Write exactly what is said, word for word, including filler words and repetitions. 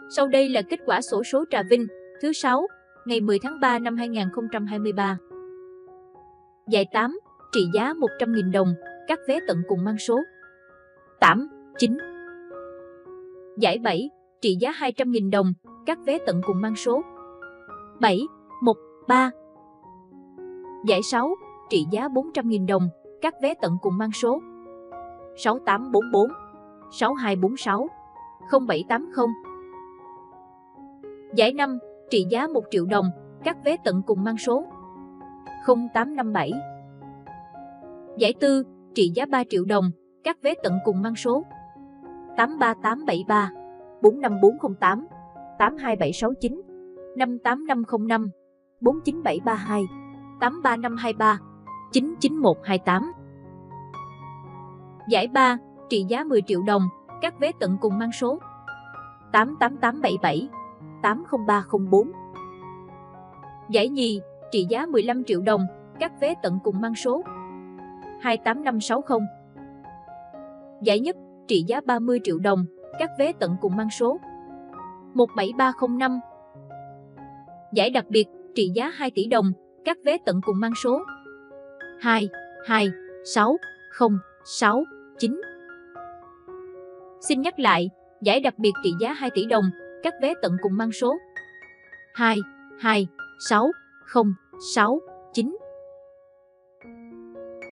Sau đây là kết quả xổ số Trà Vinh thứ sáu, ngày mười tháng ba năm hai nghìn không trăm hai mươi ba. Giải tám, trị giá một trăm nghìn đồng, các vé tận cùng mang số tám, chín. Giải bảy, trị giá hai trăm nghìn đồng, các vé tận cùng mang số bảy, một, ba. Giải sáu, trị giá bốn trăm nghìn đồng, các vé tận cùng mang số sáu tám bốn bốn, sáu hai bốn sáu, không bảy tám không. Giải năm, trị giá một triệu đồng, các vé tận cùng mang số không tám năm bảy. Giải tư, trị giá ba triệu đồng, các vé tận cùng mang số tám ba tám bảy ba, bốn năm bốn không tám, tám hai bảy sáu chín, năm tám năm không năm, bốn chín bảy ba hai, tám ba năm hai ba, chín chín một hai tám. Giải ba, trị giá mười triệu đồng, các vé tận cùng mang số tám tám tám bảy bảy, tám không ba không bốn. Giải nhì, trị giá mười lăm triệu đồng, các vé tận cùng mang số hai tám năm sáu không. Giải nhất, trị giá ba mươi triệu đồng, các vé tận cùng mang số một bảy ba không năm. Giải đặc biệt, trị giá hai tỷ đồng, các vé tận cùng mang số hai hai sáu không sáu chín. Xin nhắc lại, giải đặc biệt trị giá hai tỷ đồng, các vé tận cùng mang số hai hai sáu không sáu chín.